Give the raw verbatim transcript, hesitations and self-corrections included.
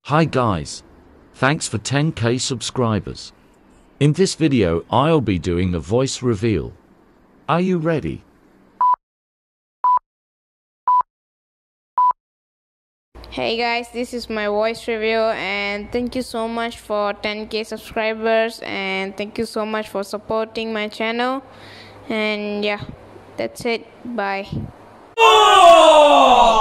Hi guys, thanks for ten K subscribers. In this video I'll be doing a voice reveal. Are you ready? Hey guys, this is my voice review and thank you so much for ten K subscribers and thank you so much for supporting my channel, and yeah, that's it. Bye. Oh!